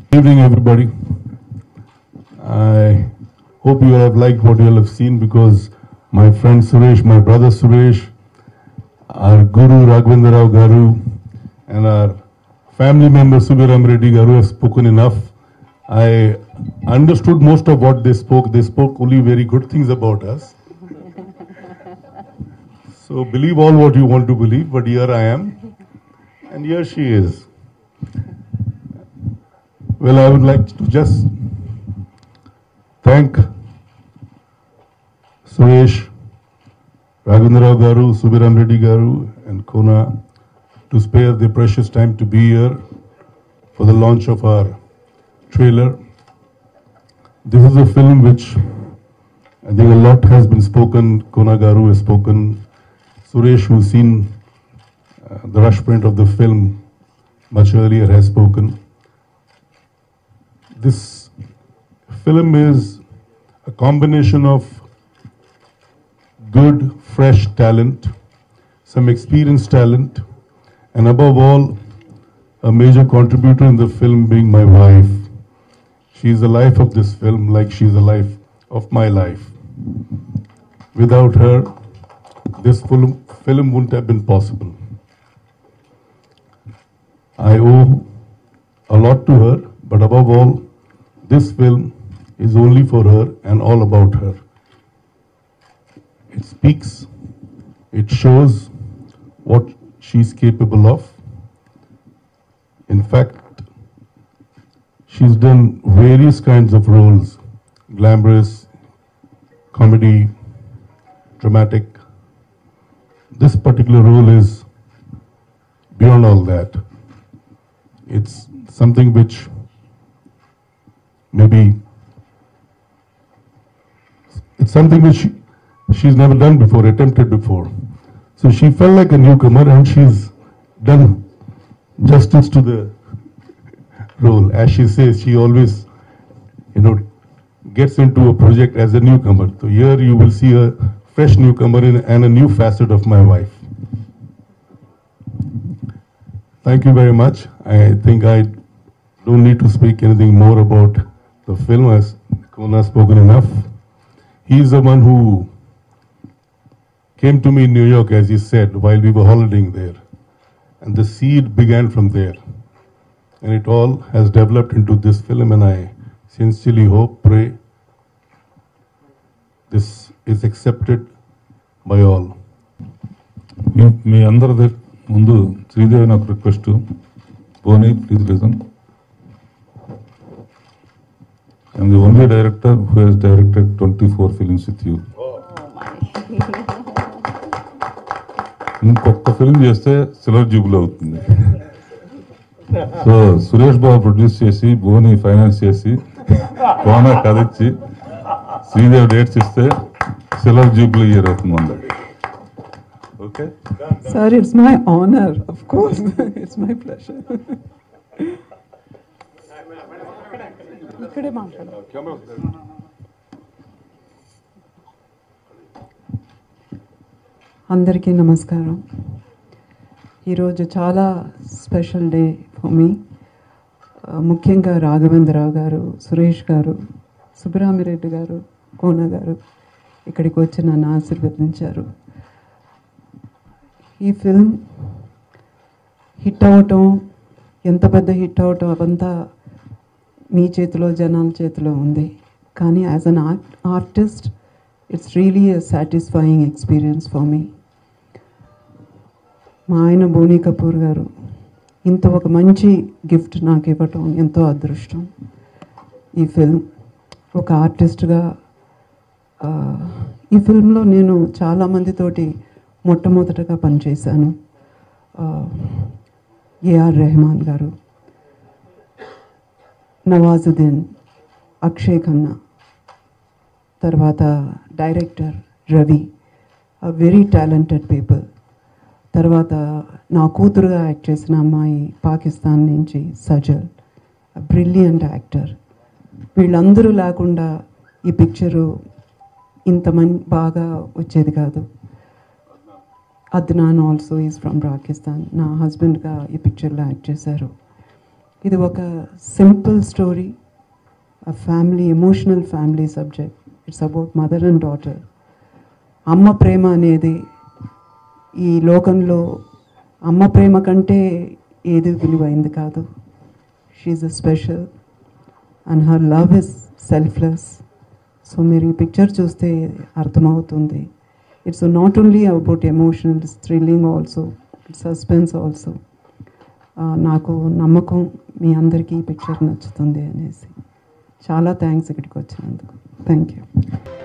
Good evening, everybody. I hope you all have liked what you all have seen, because my friend Suresh, my brother Suresh, our Guru Raghavendra Rao Garu, and our family member Subiram Reddy Garu have spoken enough. I understood most of what they spoke. They spoke only very good things about us. So believe all what you want to believe, but here I am, and here she is. Well, I would like to just thank Suresh, Raghavendra Rao Garu, Subiram Reddy Garu, and Kona to spare their precious time to be here for the launch of our trailer. This is a film which I think a lot has been spoken. Kona Garu has spoken. Suresh, who's seen the rush print of the film much earlier, has spoken. This film is a combination of good, fresh talent, some experienced talent, and above all, a major contributor in the film being my wife. She is the life of this film, like she is the life of my life. Without her, this film wouldn't have been possible. I owe a lot to her, but above all, this film is only for her and all about her. It speaks, it shows what she's capable of. In fact, she's done various kinds of roles: glamorous, comedy, dramatic. This particular role is beyond all that. It's something which she's never done before, attempted before. So she felt like a newcomer, and she's done justice to the role. As she says, she always, gets into a project as a newcomer. So here you will see a fresh newcomer and a new facet of my wife. Thank you very much. I think I don't need to speak anything more about the film, as Kona has spoken enough. He's the one who came to me in New York, as he said, while we were holidaying there. And the seed began from there. And it all has developed into this film, and I sincerely hope, pray, this is accepted by all. Me under mundu Sridevi naku request. Boney, please listen. I'm the only director who has directed 24 films with you. ఇంకొక film చేస్తే silver jubilee అవుతుంది. So Suresh Babu produce చేసి, Boney finance చేసి, కోనా కదిచ్చి, Sridevi dates ఇస్తే silver jubilee year అవుతుంది అందరు. Okay Sir, it's my honor, of course. It's my pleasure. ఇక్కడే మాట్లాడు. అందరికీ నమస్కారం. ఈరోజు చాలా స్పెషల్ డే ఫర్ మీ. ముఖ్యంగా రాఘవేంద్రరావు గారు, సురేష్ గారు, సుబ్బరామిరెడ్డి గారు, కోన గారు ఇక్కడికి వచ్చి నన్ను ఆశీర్వదించారు. ఈ ఫిల్మ్ హిట్ అవటం, ఎంత పెద్ద హిట్ అవటం అవంతా మీ చేతిలో, జనాల చేతిలో ఉంది. కానీ as an artist it's really a satisfying experience for me. మా ఆయన బోనీ కపూర్ గారు ఇంత ఒక మంచి గిఫ్ట్ నాకు ఇవ్వటం ఎంతో అదృష్టం. ఈ ఫిల్మ్ ఒక ఆర్టిస్ట్గా, ఈ ఫిల్మ్లో నేను చాలామందితోటి మొట్టమొదటగా పనిచేశాను. ఏఆర్ రెహమాన్ గారు, నవాజుద్దీన్, అక్షయ్ ఖన్నా, తర్వాత director Ravi, very talented people. తర్వాత నా కూతురుగా యాక్ట్ చేసిన అమ్మాయి పాకిస్తాన్ నుంచి సజల్, బ్రిలియంట్ యాక్టర్. వీళ్ళందరూ లేకుండా ఈ పిక్చరు ఇంత బాగా వచ్చేది కాదు. Adnan also is from Pakistan, నా హస్బెండ్గా ఈ పిక్చర్లో యాక్ట్ చేశారు. ఇది ఒక simple story, a family, emotional family subject. It's about mother and daughter. అమ్మ ప్రేమ అనేది ఈ లోకంలో అమ్మ ప్రేమ కంటే ఏది విలువైంది కాదు. She's a special and her love is selfless. So మీరు ఈ పిక్చర్ చూస్తే అర్థమవుతుంది. It's not only about emotion, it's thrilling also, it's suspense also. నాకు నమ్మకం మీ అందరికీ ఈ పిక్చర్ నచ్చుతుంది అనేసి. చాలా థ్యాంక్స్ ఇక్కడికి వచ్చినందుకు. Thank you.